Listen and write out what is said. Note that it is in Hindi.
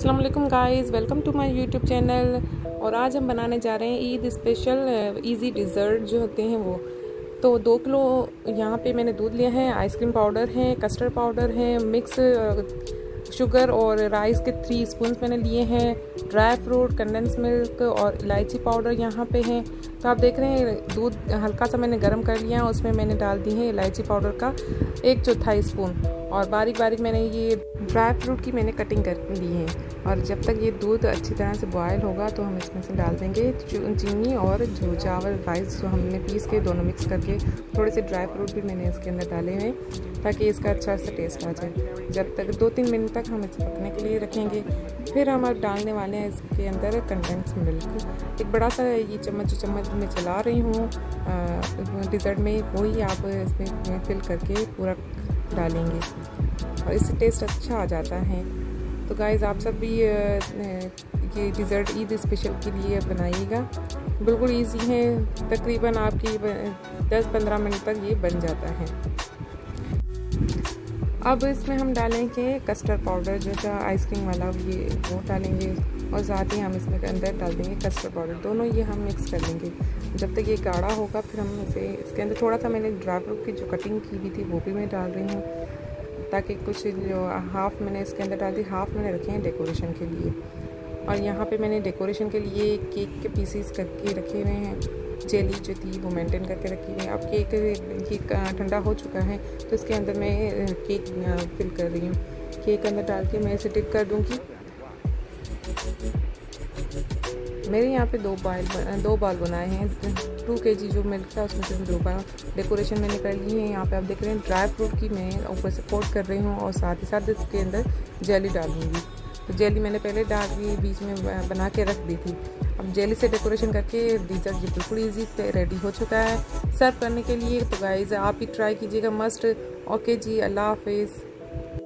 अस्सलाम वालेकुम guys, welcome to my YouTube channel. और आज हम बनाने जा रहे हैं ईद स्पेशल इजी डिज़र्ट जो होते हैं वो। तो 2 किलो यहाँ पे मैंने दूध लिया है, आइसक्रीम पाउडर है, कस्टर्ड पाउडर है, मिक्स शुगर और राइस के 3 स्पून मैंने लिए हैं, ड्राई फ्रूट, कंडेंस मिल्क और इलायची पाउडर यहाँ पे हैं। तो आप देख रहे हैं दूध हल्का सा मैंने गर्म कर लिया, उसमें मैंने डाल दी है इलायची पाउडर का 1/4 स्पून और बारीक बारीक मैंने ये ड्राई फ्रूट की मैंने कटिंग कर ली है। और जब तक ये दूध अच्छी तरह से बॉयल होगा तो हम इसमें से डाल देंगे चीनी और जो चावल राइस जो हमने पीस के दोनों मिक्स करके, थोड़े से ड्राई फ्रूट भी मैंने इसके अंदर डाले हैं ताकि इसका अच्छा सा टेस्ट आ जाए। जब तक 2-3 मिनट तक हम इसे पकने के लिए रखेंगे। फिर हम अब डालने वाले हैं इसके अंदर कंडेंस मिल्क। एक बड़ा सा ये चम्मच मैं चला रही हूँ डिज़र्ट में, वही आप इसमें फिल करके पूरा डालेंगे और इससे टेस्ट अच्छा आ जाता है। तो गाइस आप सब भी ये डिज़र्ट ईद स्पेशल के लिए बनाइएगा, बिल्कुल इजी है। तकरीबन आपकी 10-15 मिनट तक ये बन जाता है। अब इसमें हम डालेंगे कस्टर्ड पाउडर जो था आइसक्रीम वाला, ये वो डालेंगे और साथ ही हम इसमें अंदर डाल देंगे कस्टर्ड पाउडर। दोनों ये हम मिक्स कर लेंगे जब तक ये गाढ़ा होगा। फिर हम इसे इसके अंदर थोड़ा सा मैंने ड्राई फ्रूट की जो कटिंग की हुई थी वो भी मैं डाल रही हूँ, ताकि कुछ जो हाफ़ मैंने इसके अंदर डाल दी, हाफ़ मैंने रखे हैं डेकोरेशन के लिए। और यहाँ पे मैंने डेकोरेशन के लिए केक के पीसीस करके रखे हुए हैं, जेली जो थी वो मेंटेन करके रखी हुई है। अब केक ये ठंडा हो चुका है तो इसके अंदर मैं केक फिल कर रही हूँ। केक अंदर डाल के मैं इसे टिप कर दूँगी। मेरे यहाँ पे 2 बाल बनाए हैं, 2 kg जो मिल्क था उसमें से 2 बाल डेकोरेशन मैंने कर ली है। यहाँ पे आप देख रहे हैं ड्राई फ्रूट की मैं ऊपर से कोट कर रही हूँ और साथ ही साथ इसके अंदर जेली डालूँगी। तो जेली मैंने पहले डाल के बीच में बना के रख दी थी। अब जेली से डेकोरेशन करके डिज़र्ट ये बिल्कुल ईजी रेडी हो चुका है सर्व करने के लिए। तो गाइस आप भी ट्राई कीजिएगा, मस्ट। ओके जी, अल्लाह हाफिज़।